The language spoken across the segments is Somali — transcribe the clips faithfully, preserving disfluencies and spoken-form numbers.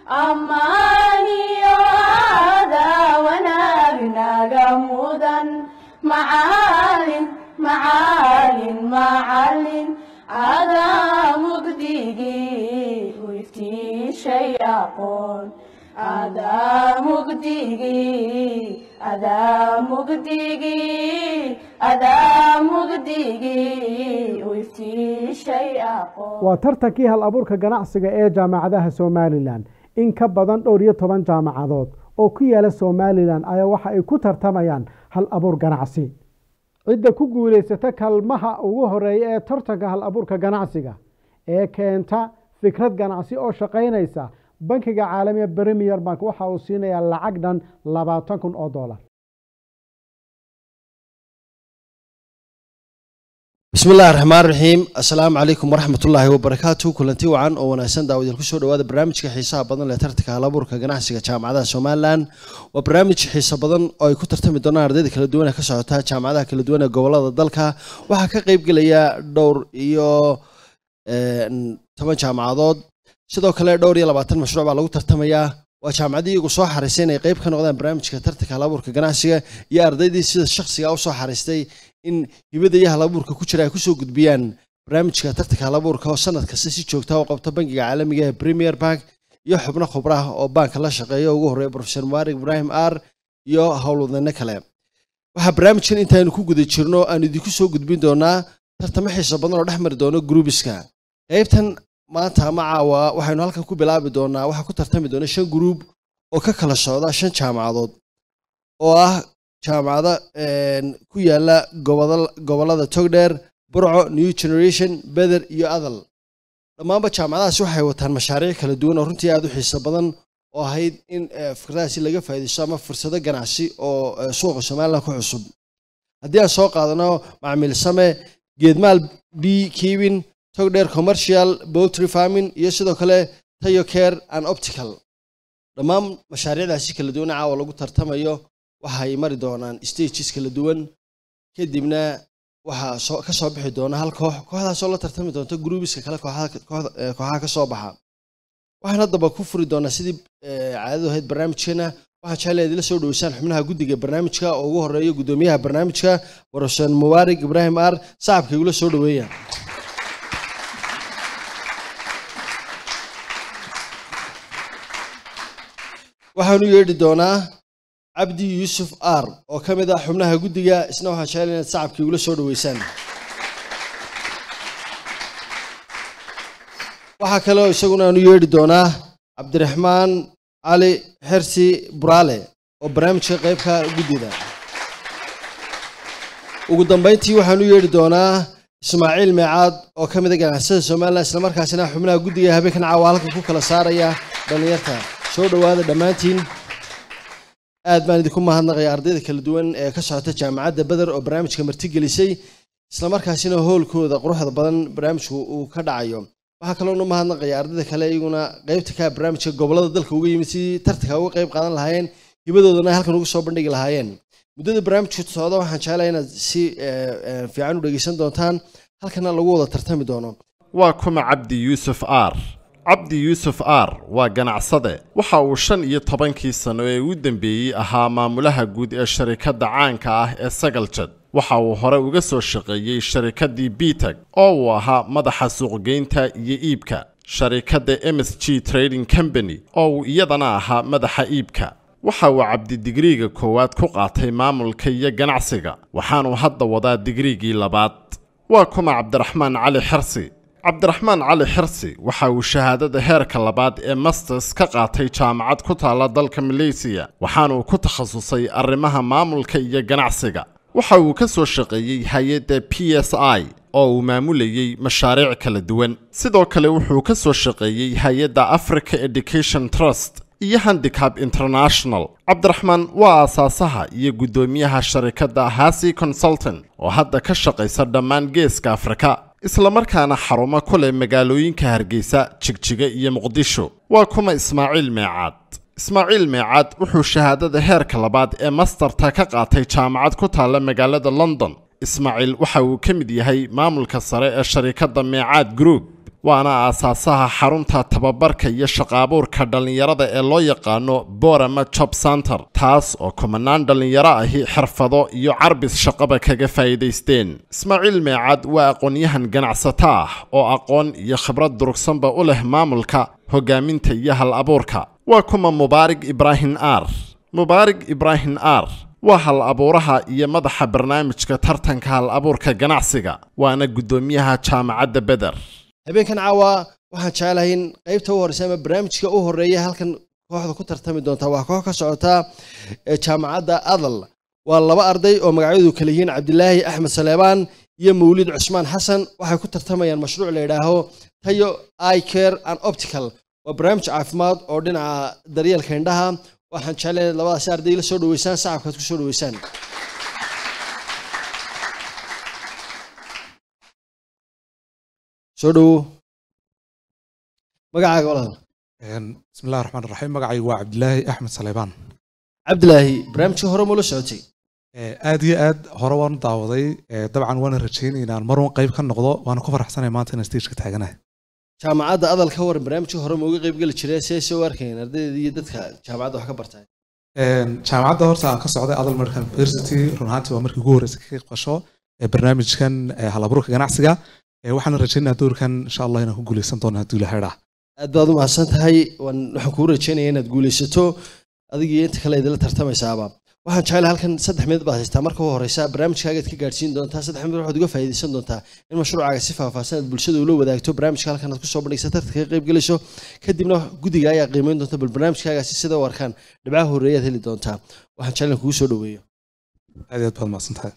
أماني هذا ونابنا جمودا معال معال معال هذا مقديجي ويفتي شيء أقول هذا مقديجي هذا مقديجي هذا مقديجي ويفتي شيء أقول وترتكي هالأبورك جناعسك إيه جامعة سوماليلاند إن كبدان دورية طبعا جامعات أو كيالا سوماليلاند أي waxa ay ku tartamayaan hal abuur ganacsi cidda ku guuleysata kalmaha ugu horeeya ee tartanka hal abuurka ganacsiga ee keenta fikrad ganacsi oo shaqeynaysa bankiga caalamiga Premier Bank waxa uu siinayaa lacag dhan labaatan kun oo dollar. بسم الله الرحمن الرحيم السلام عليكم ورحمة الله وبركاته كلنتي وعن أو ناسن داود الكسور وهذا برنامج كحساب بدن لترتك على بورك جناحسك جامعة سومالان وبرنامج حساب بدن أو يكون ترتمي دونا رديد كل دونا كسرتها جامعة كل دونا جوالات الدلك وحكي قريب قليا دور يو ثمان جامعات sidoo kale dhowr iyo labaatan mashruuc baa lagu tartamayaa waa jaamacadii ugu soo xariisanay qayb ka noqdaan barnaamijka tartanka halabuurka ganacsiga iyo ardaydii sida shakhsiga u soo xariistay in hibada iyo halabuurka ku jira ay ku soo gudbiyaan barnaamijka tartanka halabuurka oo sanad kasta si joogto ah u qabta bankiga caalamiga ee Premier Bank iyo xubno khubra ah oo banka la shaqeeya ugu horeeya Professor Mubarak Ibrahim R iyo howlwadane kale waxa barnaamijkan intaanu ku guda jirno aan idinku soo gudbin doonaa tartamo xiiso badan oo dhexmari doono groupiska qaybtan maanta ma caawa waxaynu halkan ku bilaabi doonaa waxa ku tartami doona shan group oo ka kala socda shan jaamacadood oo ah jaamacada een ku yaala gobolada gobolada Togdheer Burco New Generation Beder iyo Adal dhamaanba jaamacadahaas waxay wataan mashaariic kala duwan oo runtii aad u xiiso badan oo ahayd in fikradaasi laga faa'iideysto ama fursado ganacsi oo suuqa Soomaaliland ku cusub haddii aan soo qaadano macaamiil same geedmaal B Kevin Togdheer commercial poultry farming iyo sidoo kale Tayo Care and Optical dhamaan mashaariicdaasi kala duwan caawa lagu tartamayo waxay mari doonaan stages kala duwan kadibna waxa soo ka soo bixi doona hal koox kooxdaas oo la tartami doonta groupiska kala kooxaha kooxaha ka soo baxa waxaan hadaba ku furi doonaa sidii caadadu ahayd barnaamijkeena waxa jecelahay la soo dhaweysaan xubnaha guddiga barnaamijka oo ugu horeeya gudoomiyaha barnaamijka Professor Mubarak Ibrahim R saxabka ula soo dhaweeyay waxaanu yeedhi doonaa Abdi Yusuf R oo kamid ah xubnaha guddiga isna waxa jecelahay saxabkii ula soo dhaweysaan waxa kale oo isaguna aanu yeedhi doonaa Abdiraxmaan Ali Xirsi Buraale oo barnaamijka qaybka guddida ugu dambeyntii waxaanu yeedhi doonaa Ismaaciil Meecad oo kamid ah ganacsatada Soomaaliland isla markaasina xubnaha guddiga habeenkan caawalka ku kala saaraya dhalinyarta soo dhawaada dhamaantiin aad baan idinku mahadnaqay ardayda kala duwan ee ka socota jaamacadda Beder oo barnaamijka marti gelisay isla markaasina hoolkooda quruxda badan barnaamijku uu ka dhacayo waxa kale oo mahadnaqay ardayda kale iyaguna qaybta ka barnaamijka gobolada dalka uga yimid si tartanka uga qayb qaadan lahaayeen hibadoodana halkan ugu soo bandhigi lahaayeen muddada barnaamijku socdo waxaan jecelahay inaad si fiican u dhageysan doontaan halkana lagu wada tartami doono waa kuma Abdi Yusuf R Abdi Yusuf R waa ganacsade waxa uu shan iyo tobankii sano ee u dambeeyay ahaa maamulaha guud ee shirkadda caanka ah ee Sagaljad waxa uu hore uga soo shaqeeyay shirkaddii Bitag oo uu ahaa madaxa suuqgeynta iyo iibka shirkadda M S G Trading Company oo uu iyadana ahaa madaxa iibka waxa uu Abdi digriga koowaad ku qaatay maamulka iyo ganacsiga waxaanu hadda wadaa digrigii labaad waa kuma Abdiraxmaan Ali Xirsi Abdiraxmaan Ali Xirsi waxa uu shahaadada heerka labaad ee masters ka qaatay jaamacad ku taala dalka Malaysia waxaanu ku takhasusay arrimaha maamulka iyo ganacsiga waxa uu ka soo shaqeeyay hay'adda P S I oo uu maamulayay mashaariic kala duwan sidoo kale wuxuu ka soo shaqeeyay hay'adda Africa Education Trust iyo Handicap International Abdiraxmaan waa asaasaha iyo gudoomiyaha shirkadda Hasi Consultant oo hadda ka shaqeysa dhammaan geeska Afrika isla markaana xarumo ku leh magaalooyinka Hargeysa Jigjiga iyo Muqdisho waa kuma Ismaaciil Meecad Ismaaciil Meecad wuxuu shahaadada heerka labaad ee masterta ka qaatay jaamacad ku taala magaalada London Ismaaciil waxa uu ka mid yahay maamulka sare ee shirkadda Meecad Group waana aasaasaha xarunta tababarka iyo shaqaabuurka dhalinyarada ee loo yaqaano Boorama Job Center, taas oo kumanaan dhalinyaro ahi xirfado iyo carbis shaqaba kaga faa'iideysteen. Ismaaciil Meecad waa aqoonyahan ganacsato ah oo aqoon iyo khibrad durugsanba u leh maamulka, hogaaminta iyo hal abuurka. waa kuma Mubaarig Ibrahim Aar. Mubaarig Ibrahim Aar waa hal abuuraha iyo madaxa barnaamijka tartanka hal abuurka ganacsiga, waana gudoomiyaha jaamacadda Beder. habeenkan caawa waxaan jecelahay in qaybta u horeysa ama barnaamijka u horeeya halkan kooxda ku tartami doonta waa koox ka socota ee jaamacadda Adal. waa laba arday oo magacyadu kala yihiin Cabdilaahi Axmed Saleebaan iyo Mawlid Cusmaan Xasan. waxay ku tartamayaan mashruuc la yiraahdo Tayo Eye Care and Optical. waa barnaamij caafimaad oo dhinaca daryeelka indhaha. waxaan jecelahay labadaas arday la soo dhaweysaan, sacabkaad ku soo dhaweysaan. soo dhawo magacaaga walaal. بسم الله الرحمن الرحيم. مقعي وعبد الله أحمد سليمان. Cabdilaahi barnaamijka hore ma la socotay? aad iyo aad hore waan daawaday, dabcan waan rajaynay inaan mar wan qayb ka noqdo, waan ku faraxsanahay maanta in stage ka taaganahay. jaamacadda Adal ka waran barnaamijka hore ma uga qayb gali jiray see soo arkeen ardayda iyo dadka jaamacadda wax ka bartay? een jaamacadda horta aan ka socday Adal American University runtii waa markii ugu horeysay ka qayb qasho barnaamijkan hal abuurka ganacsiga. waxaan rajaynayaa doorkan insha Allah inaan ku guuleysan doono haddii la heeraa. aad baad u mahadsan tahay. waxaan ku rajaynayaa inaad guuleysato adiga iyo inta kale idin la tartamaysaaba. waxaan jecelahay halkan saddex mid baad haystaa. marka ugu horeysa barnaamijkaaga aad ka gaarsiin doontaa saddex mid waxaad uga faa'iideysan doontaa in mashruucaaga si faahfaahsan aad bulshada ula wadaagto. barnaamijka halkan aad ku soo bandhigsato dadka ka qayb galayso, kadibna guddiga ayaa qiimeyn doonta bal barnaamijkaaga si sida u arkaan dhibcaha horeeya aad heli doontaa. waxaan jecelahay kugu soo dhaweeyo. aad iyo aad baad mahadsan tahay.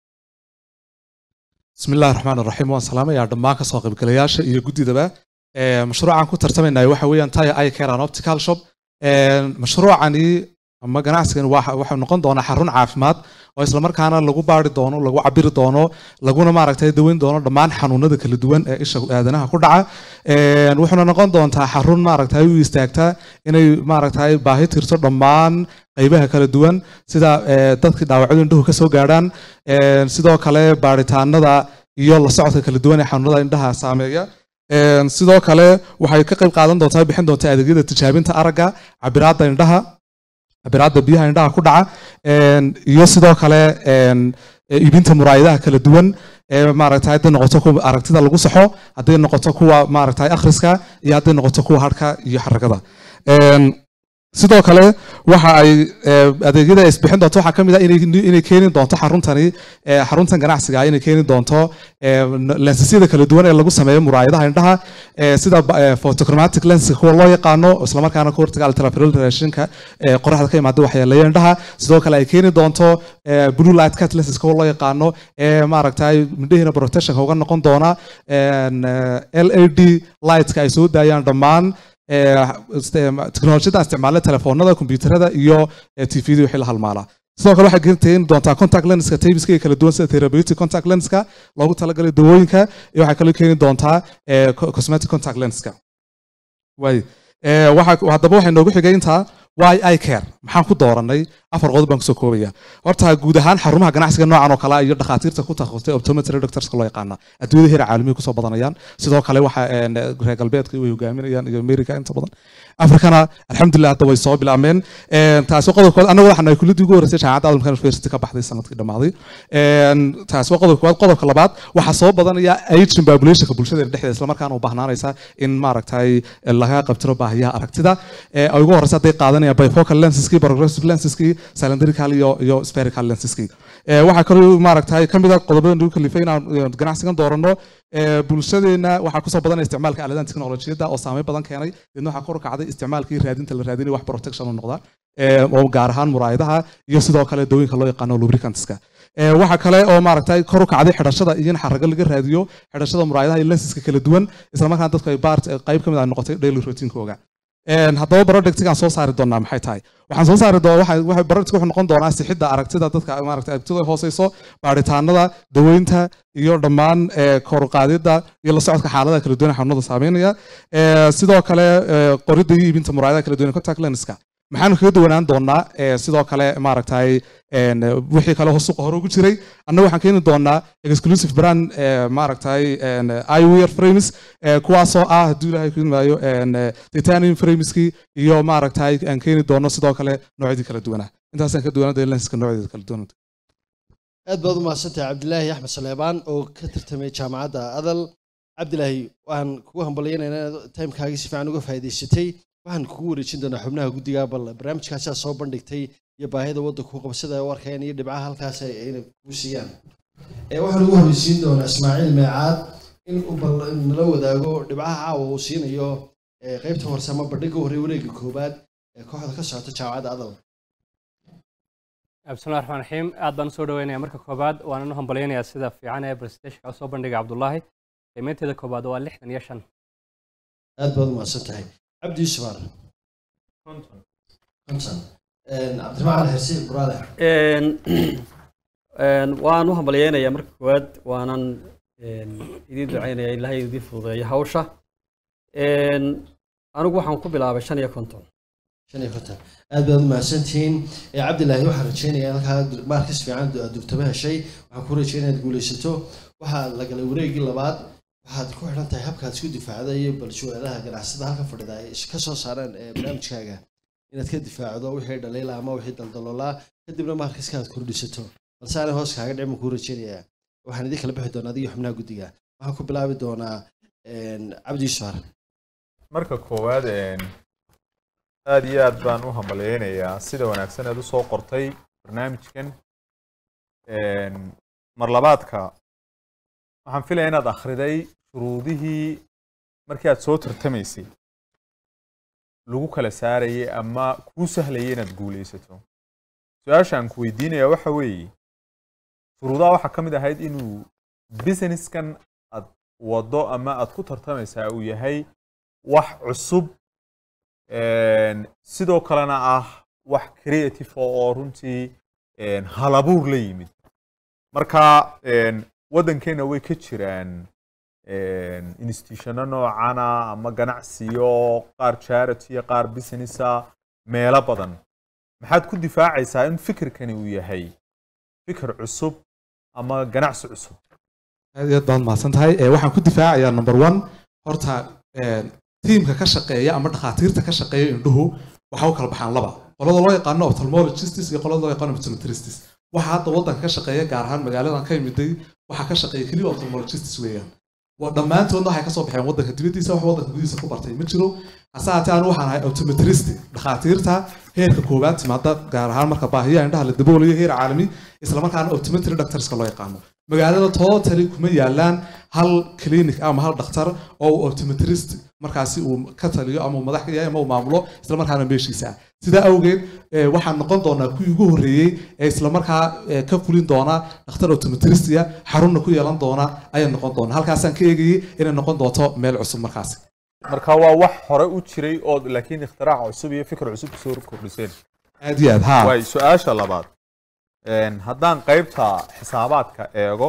بسم الله الرحمن الرحيم. والسلام يا دمان ka soo qayb galayaasha iyo guddidaba. ee mashruucan ku tartamaynaay waxa weeyaan Tayo Eye Care and Optical Shop. ee mashruucani ama ganacsigan waxa waxa noqon doona xarun caafimaad oo isla markaana lagu baari doono, lagu cabiri doono, laguna maaragtay daweyn doono dhammaan xanuunada kala duwan ee isha aadanaha ku dhaca. ee wuxuuna noqon doontaa xarun maaragtay u istaagta inay maaragtay baahi tirto dhammaan qaybaha kala duwan sida dadka dhaawacyo indhuhu ka soo gaaraan, ee sidoo kale baaritaanada iyo la socodka kala duwan ee xanuunada indhaha saameeya. ee sidoo kale waxay ka qayb qaadan doontaa bixin doontaa adeegyada tijaabinta aragga, cabiraadda indhaha, cabiraadda biyaha indhaha ku dhaca, ee iyo sidoo kale ee iibinta muraayadaha kala duwan ee maaragtay hadday noqoto kuwa aragtida lagu saxo, hadday noqoto kuwa maaragtay akhriska, iyo hadday noqoto kuwa harka iyo xaragada. ee sidoo kale waxa ay adeegyada isbixin doonto waxa kamid ah inay inay keenin doonto xaruntani xaruntan ganacsiga inay keenin doonto lensasyada kala duwan ee lagu sameeyo muraayadaha indhaha sida photochromatic lens kuwa loo yaqaano isla markaana ka hortaga ultraviolet radiationka qoraxda ka yimaada waxyeeleeya indhaha. sidoo kale ay keeni doonto blue light cut lenses kuwa loo yaqaano ee maaragtay midhiina protection uga noqon doona L E D lights ka ay soo daayaan dhammaan teknolojiyada isticmaala telefoonada, kombiyuutarada iyo T V-da wixii la halmaala. sidoo kale waxay keeni doontaa contact lenska tabiska kala duwan sida therapeutic contact lenska loogu talagalay dawooyinka, iyo waxay kale keeni doontaa cosmetic contact lenska. way ee waxa hadaba waxay noogu xigay inta Why Eye Care maxaan ku dooranay afar qodob baan ku soo koobaya. horta guud ahaan xarumaha ganacsiga noocan oo kale iyo dhakhaatiirta ku takhasusay optometry doctors loo yaqaan adduunyada heer caalami ku soo badanayaan. sidoo kale waxa reer galbeedka way hogaaminayaan iyo America inta badan. Afrikana alxamdulillah hadda way soo bilaabeen. ee taas qodobkood anagu waxaan ay kulli ugu horeysay jaamacadda Adal University ka baxday sanadkii dhamaaday. ee taas qodobkood qodobka labaad waxa soo badanaya aging population ka bulshada dhexdeeda isla markaana u baahnaanaysa in maaragtay laga qabtiro baahiyaha aragtida. ee ay ugu horeysa day qaadan bifocal lenseski, progressive lenseski, cylindrical iyo iyo spherical lenseski. ee waxa kale maaragtay kamid ah qodobada ugu kalifay inaan ganacsigan doorano. ee bulshadeena waxa ku soo badan isticmaalka aaladaha teknolojiyadda oo saameyn badan keenay, idin waxa kor u kacday isticmaalkii raadinta la raadinay wax protection oo noqda ee oo gaar ahaan muraayadaha iyo sidoo kale dawooyinka loo yaqaan lubricantska. ee waxa kale oo maaragtay kor u kacday xidhashada iyo in xaraga laga raadiyo xidhashada muraayadaha iyo lenseska kala duwan, isla markaana dadku ay baart qayb kamid ah noqotay daily routine-kooga. een haddaba productigan soo saari doonaa maxay tahay? waxaan soo saari doonaa waxa waxa productiga wuxuu noqon doonaa sixidda aragtida dadka maaragtay aragtida hooseyso, baaritaanada, daweynta iyo dhammaan kor u qaadida iyo la socodka xaaladaha kala duwan xanuunada saameynaya. ee sidoo kale qoridda iyo iibinta muraayadaha kala duwan contact lenska maxaanu kaga duwanaan doonaa sidoo kale maaragtay wixii kale suuqa hore ugu jiray annaga waxaan keeni doonaa exclusive brand maaragtay eyewear frames kuwaasoo ah hadduu ilaahay ku imaayo titanium frameski iyo maaragtay aan keeni doono sidoo kale noocyadii kala duwanaa intaasaan ka duwanaa lenska noocyadeeda kala duwan aad baad u mahadsantahay cabdilaahi axmed saleebaan oo ka tartamay jaamacadda adal cabdilaahi waxaan kugu hambaliyaynaynaa timekaagii si fiican uga faa'iidaysatay waxaan kugu wareejin doonaa xubnaha guddiga bal barnaamijkaasi aad soo bandhigtay iyo baahida waddanku qabsada ay u arkayaan iyo dhibcaha halkaas ayna kugu siiyaan waxaan ugu horreysiin doonaa ismaaciil meecaad in uu bal nala wadaago dhibcaha caawa uu siinayo qaybta horse ama bandhigga horey wareegga koowaad ee kooxda ka socota jaamacadda adal bismillahi raxmaan raxiim aad baan usoo dhaweynayaa marka koobaad waana u hambalyaynayaa sida fiican ee presentationka usoo bandhigay cabdullaahi qiimeynteeda koobaad waa lixdan iyo shan aad baad u mahadsan tahay cabdi yuusuf aar konton konton cabdiraxmaan hersi buraale waan u hambalyaynayaa marka koowaad waanan idiin ducaynayaa ilaahay idiin fududeeyo hawsha anigu waxaan ku bilaabay shan iyo konton shan iyo konton aad baad u mahadsantihiin cabdilaahi waxaan rajaynayaa halkaa maarkas fiican durtaba heshay waxaan ku rajaynayaa inaad guulaysato waxaa la galay wareeggii labaad waxaad ku xidhan tahay habkaad isku difaacda iyo bal su-aalaha ganacsada halka fadhida ay ka soo saareen barnaamijkaaga inaad ka difaacdo wixii dhaliila ama wixii daldaloolaa kadibna maarkaska aad kordhisato balse aanay hoos kaaga dhicin kuu rajaynayaa waxaan idin kala bixi doonaa adiga xubnaha guddiga waxaan ku bilaabi doonaa cabdi yuusuf aar marka koowaad aad iyo aad baan u hambalyaynayaa sida wanaagsan aad u soo qortay barnaamijkan mar labaadka waxaan filaya inaad akhriday shuruudihii markii aad soo tartamaysay lagu kala saarayay ama kuu sahlayay inaad guulaysato su-aasha aan ku weydiinaya waxa weeye shuruudaha waxaa ka mid ahayd inuu businesskan aad waddo ama aad ku tartamaysaa uu yahay wax cusub sidoo kalena ah wax creative oo runtii halabuur la yimid marka waddankeena way ka jiraan institutiono noocana ama ganacsiyo qaar charity iyo qaar businessa meelo badan maxaad ku difaacaysaa in fikirkani uu yahay fikir cusub ama ganacsi cusub aad iyo aad baad mahadsan tahay waxaan ku difaacayaa number one horta tiimka ka shaqeeya ama dhakhaatiirta ka shaqeeya indhuhu waxa u kala baxaan laba qolada loo yaqaano ophthalmologists iyo qolada loo yaqaano optometrists waxa hadda waddanka ka shaqeeya gaar ahaan magaaladan ka yimiday waxa ka shaqeeya keliya ophthalmologists weeyaan waa dhammaantoodna waxay ka soo baxeen waddanka dibaddiisa wax waddanka gudihiisa ku bartay ma jiro hase haatee anu waxaan ahay optometrist dhakhaatiirta heerka koowaad timaada gaar ahaan marka baahiyaha indhaha la daboolayo heer caalami isla markaana optometry doctorska loo yaqaano magaalada totally kuma yaalaan hal clinic ama hal dhakhtar oo optometrist markaasi uu ka taliyo ama uu madax ka yahay ama uu maamulo isla markaana meeshiisa ah sidaa awgeed waxaan noqon doonaa kuwii ugu horreeyey ee isla markaa ka fulin doona dhakhtar optometristiya xarunna ku yeelan doona ayaan noqon doonaa halkaasaan ka eegayay inay noqon doonto meel cusub markaasi marka waa wax hore u jiray oo laakiin ikhtirac cusub iyo fikir cusub soo kordhiseen aad iyo aad ha way su-aasha labaad haddaan qaybta xisaabaadka eego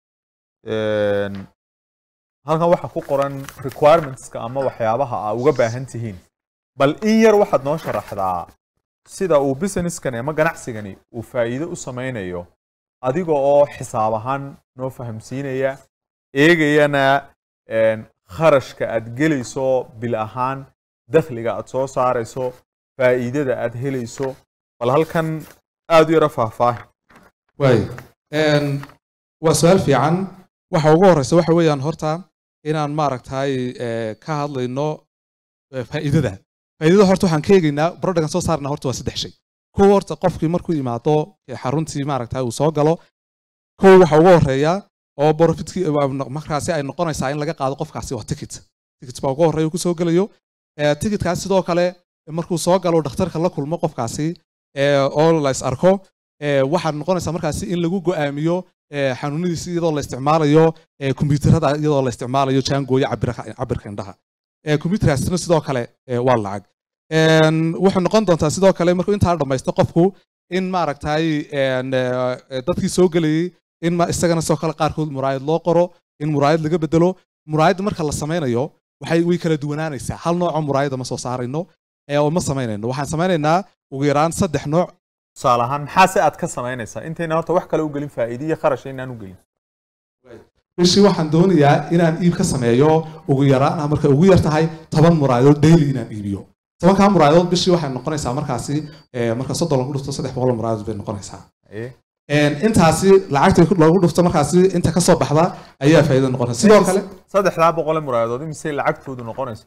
halkan waxaa ku qoran requirementska ama waxyaabaha aa uga baahan tihiin bal in yar waxaad noo sharaxdaa sida uu businesskani ama ganacsigani uu faa'iido u samaynayo adiga oo xisaab ahaan noo fahamsiinaya eegayana kharashka aad gelayso bil ahaan dakhliga aad soo saarayso faa'iidada aad helayso bal halkan aad u yara faahfaahi waay waa su-aal fiican waxa ugu horeysa waxa weeyaan horta inaan maaragtay ka hadlayno faa'iidada faa'iidada horta waxaan ka eegaynaa productkan soo saarna horta waa saddex shay kow horta qofkii markuu imaado xaruntii maaragtay uu soo galo kow waxa ugu horeeya oo profitkii markaasi ay noqonaysaa in laga qaado qofkaasi waa ticket ticket baa ugu horeeya ku soo galayo ticketkaas sidoo kale markuu soo galo dhakhtarka la kulmo qofkaasi oo la is arko waxaad noqonaysaa markaasi in lagu go'aamiyo xanuunadiisi iyadoo la isticmaalayo kombiyuutarada iyadoo la isticmaalayo jaangooya cabirka indhaha kombiyuutarkaasina sidoo kale waa lacag wuxuu noqon doontaa sidoo kale markuu intaa dhamaysto qofku in maaragtay dadkii soo gelayay in isagana sidoo kale qaarkood muraayad loo qoro in muraayad laga bedelo muraayadda marka la samaynayo waxay way kala duwanaanaysaa hal nooco muraayada ma soo saarayno ee oo ma samaynayno waxaan samaynaynaa ugu yaraan saddex nooc tusaale ahaan maxaa se aad ka samaynaysaa intayna horta wax kale u gelin faa'iido iyo kharash inaan u gelin bishii waxaan doonayaa inaan iib ka sameeyo ugu yaraan marka ugu yar tahay toban muraayadood daily inaan iibiyo tobankaa muraayadood bishii waxay noqonaysaa markaasi marka soddon lagu dhufto saddex boqol muraayadood bay noqonaysaa intaasi lacagta loogu dhufto markaasi inta ka soo baxda ayaa faa'iido noqonaysa sidoo kale saddexdaa boqol muraayadood imise lacagtoodu noqonaysa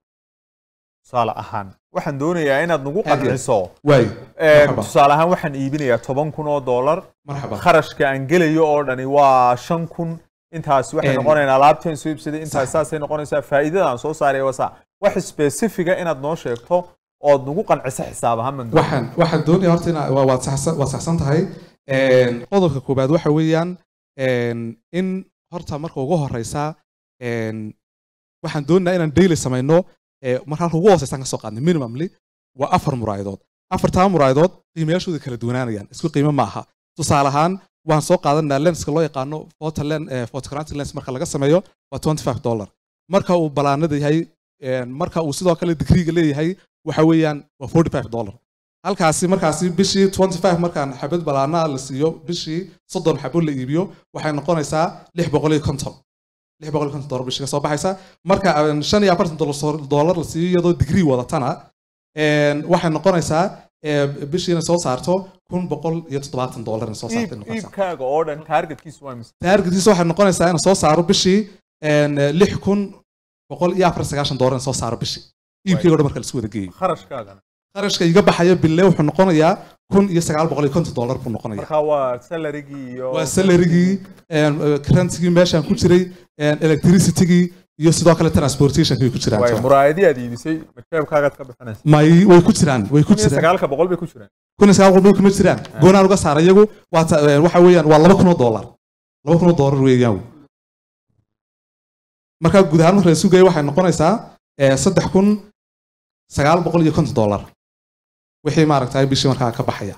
tusaale ahaan waxaan doonayaa inaad nagu qanciso waay tusaale ahaan waxaan iibinayaa toban kun oo dollar marxaba kharashka aan gelayo oo dhani waa shan kun intaas waxay noqonaysaa alaabteen soo iibsaday intaas saasay noqonaysaa faa'iidada aan soo saaray waa saa wax specifica inaad noo sheegto oo nagu qanciso xisaab ahaan man waxaan waxaan doonayaa horta inaa waa saxsan waa saxsan tahay een qodobka koobaad waxa weeyaan een in horta marka ugu horeysa een waxaan doonayaa inaan daily sameeyno ee marka ugu hooseysan ka soo qaadnay minimumly waa afar muraayadood afartaa muraayadood qiimayaashooda kala duwanaanayaan isku qiimo ma aha tusaale ahaan waan soo qaadanaa lenska loo yaqaano photo lens photograntic lens marka laga sameeyo waa twenty-five dollar marka uu balaanada yahay marka uu sidoo kale degreega leeyahay waxa weeyaan waa forty-five dollar halkaasi markaasi bishii twenty-five markaan xabad balaana la siiyo bishii soddon xabo la iibiyo waxay noqonaysaa lix boqol iyo konton lix boqol iyo konton dollar bishii ka soo baxaysa marka shan iyo afartan dollar la siiyo iyadoo degree wadatana waxay noqonaysaa bishiina soo saarto kun boqol iyo toddobaatan dollar soo saartay noqonaysaa iibkaaga oo dhan targetkiisu waa mise targetkiisu waxay noqonaysaa inaan soo saaro bishii lix kun boqol iyo afar sagaashan dollar soo saaro bishii iibkayga oo dhan marka la isku wada geeyo kharashkaagana kharashka iga baxaya bille wuxuu noqonayaa kun iyo sagaal boqol iyo konton dollar buu noqonayaa marka waa salarigii iyo waa salarigii currency-gii meeshaan ku jiray electricity-gii iyo sidoo kale transportation-kii ku jiraan way muraayadii aad iibisay jeebkaagaad ka bixinaysaa may way ku jiraan way ku jiraan sagaal boqol bay ku jiraan kun iyo sagaal boqol bay kuma jiraan goonaan uga saaray iyagu waa waxa weeyaan waa laba kun oo dollar laba kun oo dollar weeyaan marka guud ahaan marka la sugayay waxay noqonaysaa saddex kun sagaal boqol iyo konton dollar wixii maaragtay bishii markaa ka baxaya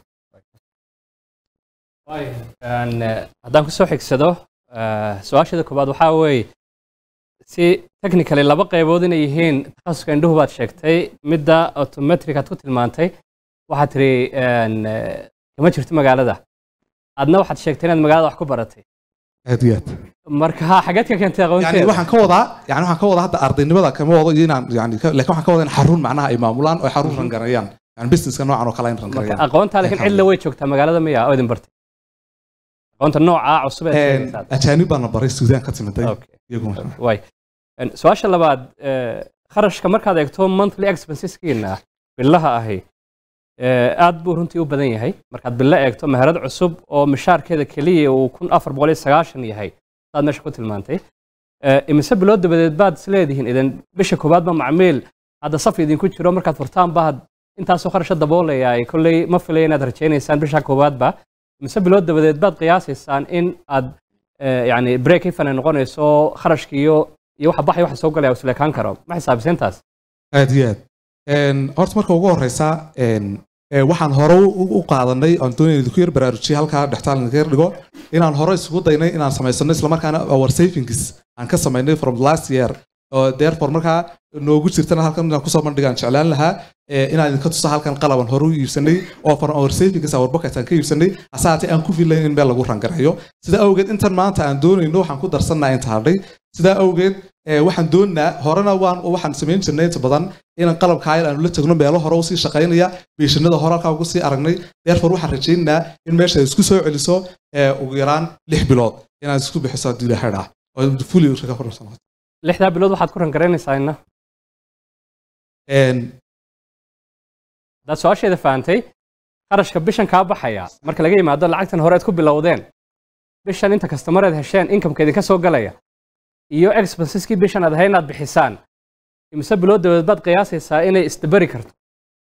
haddaan kusoo xigsado su-aashada koobaad waxaa weeye si technically laba qaybood inay yihiin takhasuska indhuhu baad sheegtay midda autometric aad ku tilmaantay waxaad tiri kama jirto magaalada adna waxaad sheegtay inaad magaalada wax ku baratay aad iyo aad marka xageed ka keentay aqoonteeda yani waxaan ka wadaa yani waxaan ka wadaa hadda ardaynimada kama wado iyo inaan yani laakiin waxaan ka wadaa in xarun macnaha ay maamulaan oo xarun rangareeyaan yani businesska noocan oo kale ay rangareeyaan marka aqoonta laakiin cid la way joogtaa magaalada miya oo idin bartay aqoonta nooca cusub ee ajaanib baan baray Suudaan ka timaday iyaguna way su-aasha labaad kharashka markaad eegto monthly expenseskiina billaha ahi aad buu runtii u badan yahay markaad billa eegto meherad cusub oo mishaarkeeda keliya uu kun afar boqol iyo sagaashan yahay saad meesha ku tilmaantay imise bilood dabadeed baad isleedihiin idan bisha koowaad ba macmiil hadda saf idinku jiro markaad furtaan baad intaasoo kharasha daboolaya ay kolley ma filaya inaad rajaynaysaan bisha koowaadba imise bilood dabadeed baad qiyaasaysaan in aad yani break even ay noqonayso kharashka iyo iyo waxa baxay waxa soo galaya isleekaan karo ma xisaabiseen taas aad iyo aad horta marka ugu horeysa waxaan hore u qaadanay aan doonayay ku yar baraarujiyay halkaa dhextaalna ka dhigo inaan hore isugu daynay inaan samaysano isla markaana our savings aan ka samaynay from last year oo therefore markaa noogu jirtana halkan inaan kusoo bandhigaan jeclaan lahaa inaan idinka tuso halkan qalaban hore u iibsanay oo from our savings our pocket aan ka iibsanay asaate aan ku filayn in meel lagu rangareeyo sida awgeed intan maanta aan doonayno waxaan ku darsanaa inta hadhay sida awgeed waxaan doonnaa horena waan waxaan samayn jirnay inta badan inaan qalabka ayl aanu la tagno meelo hore u sii shaqaynaya beeshanada hore halkaa ugu sii aragnay therefore waxaan rajaynaynaa in meesha isku soo celiso ugu yaraan lix bilood inaad isku bixiso haddii la xidhaa oo fully recover noqoto lixdaa bilood waxaad ku rangaraynaysaa ina hadaad su-aasheeda fahantay kharashka bishan kaa baxaya marka laga yimaado lacagtan hore aad ku bilowdeen bishan inta kastomareed hesheen inkamka idinka soo galaya iyo expenseski bishan aad ahay inaad bixisaan imise bilood dabadeed baad qiyaasaysaa inay isdabari karto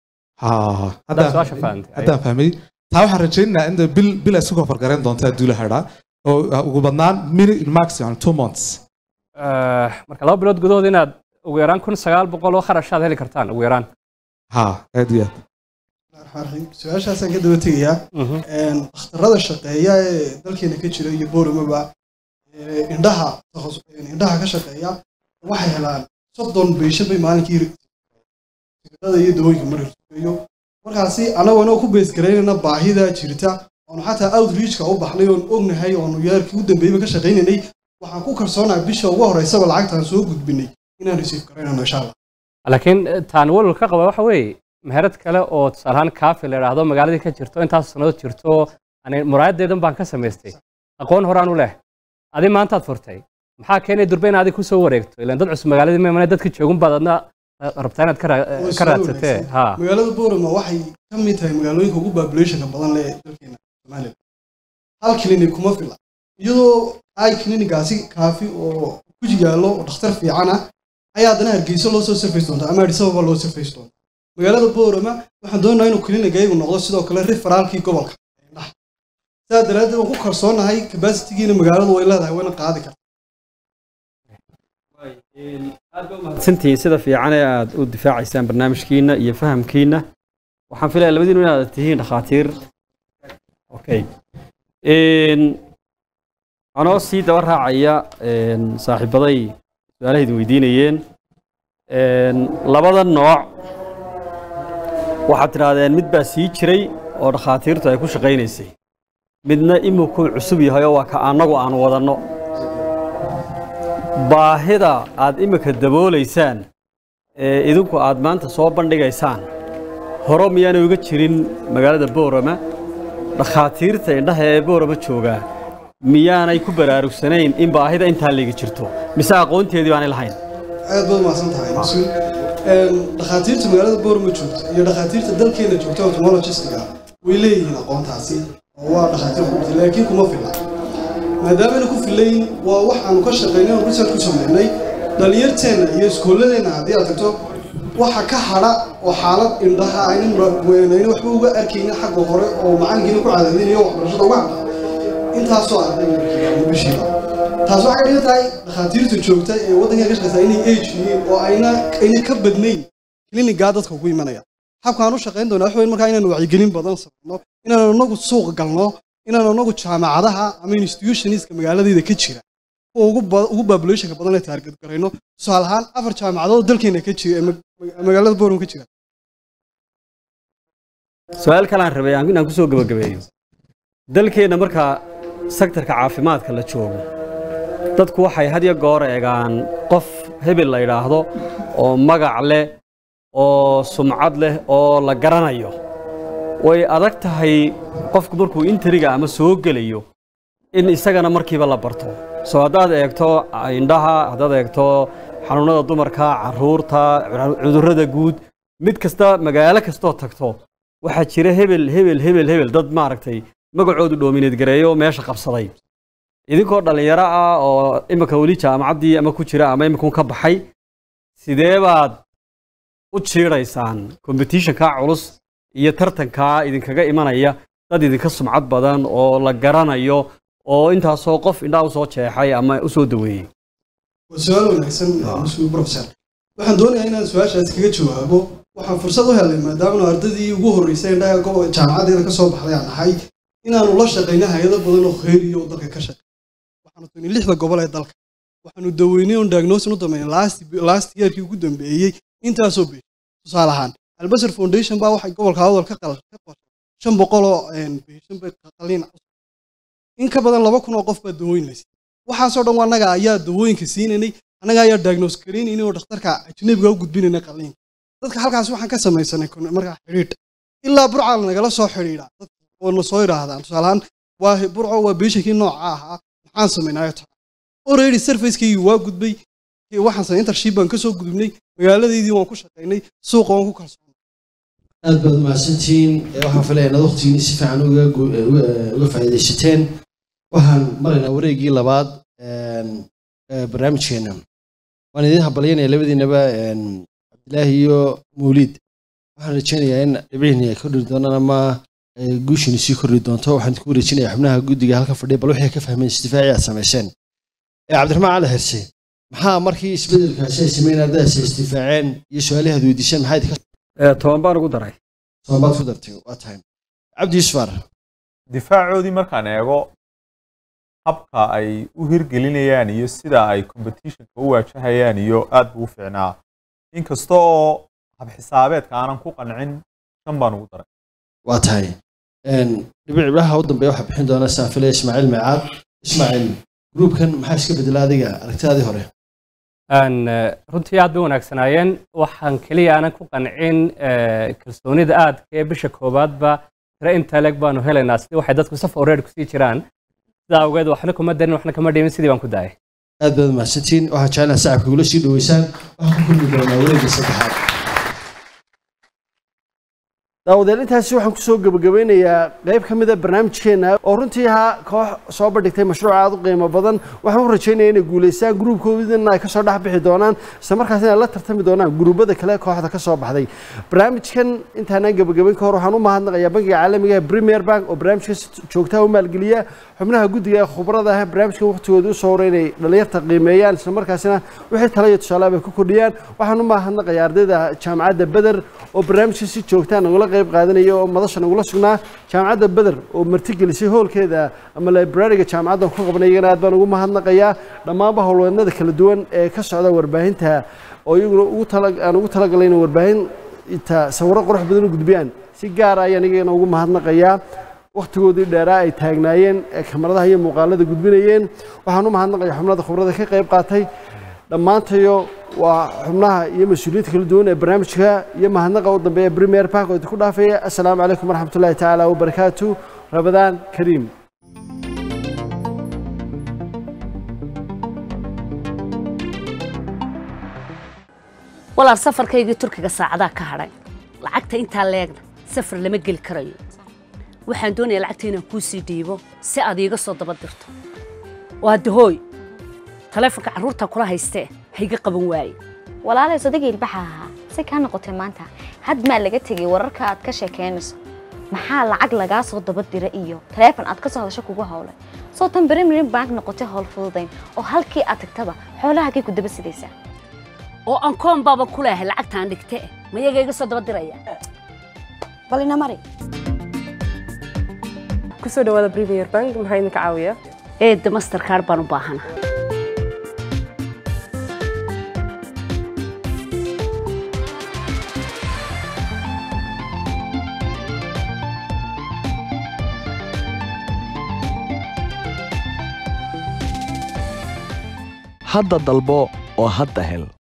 haddaan fahmay taa waxaan rajaynaynaa in bil bil ay suka fargarayn doonta haddii la xidhaa oo ugu badnaan mini maximum two months marka laba bilood gudahood inaad ugu yaraan kun sagaal boqol oo kharashaad heli kartaan ugu yaraan ha aad iyo aad su-aashaasaan ka daba tegayaa dhakhtarada shaqeeya ee dalkeena ka jira iyo boorumaba indhaha indhaha ka shaqeeya waxay helaan soddon beesha bay maalinkii tigidhada iyo dawooyinka marka la sugeeyo markaasi anagoo ku bees gareynayna baahida jirta oo xataa outreach-ka u baxnay oo ognahay oo yeerkii u dambeeyay ka shaqeynay waxaan ku kalsoonahay bisha ugu horeysa lacagtaan soo gudbinay inaan receive gareynano insha Allah laakiin taan walwal ka qaba waxa weeye meherad kale oo tusaalahaan kaafi la yiraahdo magaaladii ka jirto intaas sanado jirto ani muraadeedan baan ka samaystay aqoon horaan u leh adi maanta aad furtay maxaa keenay durbayn aad ku soo wareegto ilaan dad cusub magaaladii ma dadka joogan baadna rabtaa inaad ka raadsatee ha magaalada Boorama waxay ka mid tahay magaalooyinka ugu population badan leh dalkeena Soomaaliya hal clinic kuma fila iyadoo ay clinic-gaasi kaafi oo ku yaalo oo dhakhtar fiican ah ayaa hadana Hargeysa loo soo surface doonta ama Addis Ababa loo surface doonta magaalada Boorama waxaan doonayaa inuu clinic-gaygu noqdo sidoo kale referralkii gobolka saa daraadeed waan ku kalsoonahay capacity-giina magaaladu way leedahay wayna qaadi kartaa santii sida fiican ee aad u difaacaysaan barnaamijkiina iyo fahamkiina waxaan filayaa labadiinu inaad tihiin dhakhaatiir okay een anoo sii daba raacaya een saaxiibaday su'aalaheedu weydiinayeen een labada nooc waxaad tirahdeen mid baa sii jiray oo dhakhaatiirtu ay ku shaqaynaysay midna iminku cusub yahay oo waa ka anagu aan wadano baahida aad imika dabooleysaan ee idinku aad maanta soo bandhigaysaan horo miyaanay uga jirin magaalada Boorama dhakhaatiirta indhaha ee Boorama jooga miyaanay ku baraarugsanayn in baahida intaa leega jirto mise aqoonteedii baan lahayn aad baad maasan tahay masuul een dhakhaatiirta magaalada Boorama joogta iyo dhakhaatiirta dalkeena joogta ophthalmologist-ga way leeyihiin aqoontaasi oo waa dhakhaatiir ku laakiin kuma fila maadaama ay ku filayn waa waxaan ka shaqeynay oo research ku sameynay dhalinyarteena iyo iskoolladeena haddii aad tagto waxa ka hada oo xaalad indhaha aynan weynayna waxba uga arkayna xagga hore oo macalinkiina ku cadaadinayo waxbarashada uga hadla intaasoo arday bishiiba taas waxay dhigan tahay dhakhaatiirta joogta ee waddanka ka shaqeysa inay age yihiin oo ayna ayna ka badnayn clinic-ga dadka ugu imanaya habkaan u shaqeyn doonaa waxa weyn markaa inaan wacyigelin badan samayno inaan anagu suuq galno inaan anagu jaamacadaha ama institutionska magaaladeeda ka jira oo ugu ugu population badan ee target garayno tusaale ahaan afar jaamacadood dalkeena ka jira magaalada Boorama ka jira su'aal kale aan rabay inaan ku soo gabagabeeyo dalkeena marka sektorka caafimaadka la joogo dadku waxay had iyo goor eegaan qof hebel la yiraahdo oo magac leh oo sumcad leh oo la garanayo way adag tahay qofku markuu intriga ama soo gelayo in isagana markiiba la barto soo hadaad eegto indhaha hadaad eegto xanuunada dumarka caruurta cudurrada guud mid kasta magaalo kasta tagto waxa jira hebel hebel hebel hebel dad maaragtay magacoodu dominate gareeyo meesha qabsaday idinkoo dhalinyaro ah oo imika wali jaamacadii ama ku jira ama imika ka baxay sidee baad u jiiraysaan competition-ka culus iyo tartanka idinkaga imanaya dad idinka sumcad badan oo la garanayo oo intaasoo qof indhaha u soo jeexay ama u soo daweeyay su'aal wanaagsan masuul professor waxaan doonayaa inaan su'aashaas kaga jawaabo waxaan fursad u helay maadaama ardadii ugu horeysay indhaha gobolka jaamacadeeda ka soo baxday aan ahay inaanu la shaqeyno hay'ado badan oo khayriyo oo dalka ka shaqeeya waxaanu tuni lixda gobol ee dalka waxaanu daweynay oo diagnosis u dhameeyay last last year-kii ugu dambeeyay intaasoo bixi tusaale ahaan Albasar Foundation baa waxay gobolka Awdal ka qalay shan boqol oo een bishan bay qalin in ka badan laba kun oo qof baa dawooyinaysa waxaas oo dhan waa anaga ayaa dawooyinka siinanay anaga ayaa diagnose gareynay oo dhakhtarka ajnabiga u gudbinayna qalin dadka halkaas waxaan ka samaysanay markaa xiriir ilaa burca nagala soo xiriira dad oo na soo yiraahdaan tusaalahan waa burco waa beeshakii nooca ah maxaan sameynaa already surface-kii waa gudbay waxaan sameeyay internship baan ka soo gudubnay magaaladeedii waan ku shaqeynay suuqa waan ku kalsoon aad baad mahadsantihiin waxaan filayaa inaad waqtigiina si fiican uga uga faa'iidaysateen waxaan maraynaa wareegii labaad barnaamijkeena waan idin hambalyaynaya labadiinaba cabdilaahi iyo mawlid waxaan rajaynayaa in dhibcihiina ay kordhi doonaan ama guushiina sii kordhi doonto waxaan ku wareejinayaa xubnaha guddiga halka fadhiya bal waxay ka fahmeen istifaaci aad samayseen cabdiraxmaan cali herse maxaa markii isbedelkaasi ay sameeyeen ardaydaasi istifaaceen iyo su'aalaha aad weydiiseen maxay idinka toban baan ugu daray toban baad ku dartay waa tahay cabdi yusfar difaacoodii markaan eego habka ay u hirgelinayaan iyo sida ay competitionka u waajahayaan iyo aad buu u fiicnaa inkasta oo hab xisaabeedka aanan ku qancin shan baan ugu daray waa tahay dhibiciblaha u dambeeya waxaa bixin doona saafile ismaaciil meecaad ismaaciil gruubkan maxaa iska bedela adiga aragtidaadii hore aan runtii aad bay wanaagsanayeen waxaan kaliya aanan ku qancin kalsoonida aadka ee bisha koowaadba tira inta leeg baanu helaynaa sidii waxay dadku saf oreer kusii jiraan sidaa awgeed waxna kuma darin waxna kama dhimin sidii baan ku daayay aad baad mahadsantiin waxaa jecelaha sacabka ugula sii dhaweysaan waxaan ku kulmi doonaa wareegga saddexaad daawadeel intaasi waxaan kusoo gabagabeynayaa qayb ka mid a barnaamijkeena oo runtii ahaa koox soo bandhigtay mashruuc aad u qiimo badan waxaan u rajaynayaa inay guulaystaan gruubkoodina ay kasoo dhex bixi doonaan isla markaasina ay la tartami doonaan gruubada kale kooxda ka soo baxday barnaamijkan intaanaan gabagabayn ka hor waxaan u mahadnaqayaa bankiga caalamiga ee premier bank oo barnaamijka joogtaha u maalgeliya xubnaha guddiga ee khubarada ah barnaamijkan waqtigooda u soo horay inay dhalinyarta qiimeeyaan isla markaasina wixii tala iyo tusaale ay ku kordhiyaan waxaan u mahadnaqayaa ardayda jaamacadda beder oo barnaamijka si joogtaan ugala qayb qaadanaya oo madashan ugula sugnaa jaamacadda beder oo martigelisay hoolkeeda ama librariga jaamacadda ku qabanay iyagana aad baan ugu mahadnaqayaa dhammaanba howlwadnada kala duwan ee ka socda warbaahinta oo iyaguna ugu tala aan ugu talagalay inay warbaahinta sawirro qurux badan u gudbiyaan si gaar ah ayaan iyagana ugu mahadnaqayaa waqtigoodii dheeraa ay taagnaayeen ee kamaradaha iyo muuqaalada gudbinayeen waxaan u mahadnaqayaa xubnada khibrada ka qayb qaatay dhammaantayo waa xubnaha iyo mas-uuliyiinta kala duwan ee barnaamijka iyo mahadnaqa u dambeeya premier park oo idinku dhaafaya assalaamu calaykum waraxmatullaahi tacaala wabarakaatu rabadaan kariim walaal safarkaygii turkiga saacadaa ka hadhay lacagta intaa leegna safar lama geli karayo waxaan doonayaa lacagta inaan kuu sii dhiibo si aad iiga soo daba dirto waa dahooy taleefonka carruurta kula haystee hayga qaban waaye walaalay sodagii ilbaxa ahaa si kaa noqotay maanta had maa laga tegay wararka aad ka sheekeynayso maxaa lacag lagaa soo daba dira iyo taleefon aad ka soo hadasho kugu howlay soo tan Premier Bank noqotay howl fududayn oo halkii aad tagtaba xoolahaagii ku daba sidaysaa oo aan koon baaba ku leeyahay lacagtaan dhigtee ma iyaga iga soo daba diraya bal ina mari kusoo dhawaada Premier Bank maxay idinka caawiyaa ee Mastercard baan u baahanahay hadda dalbo oo hadda hel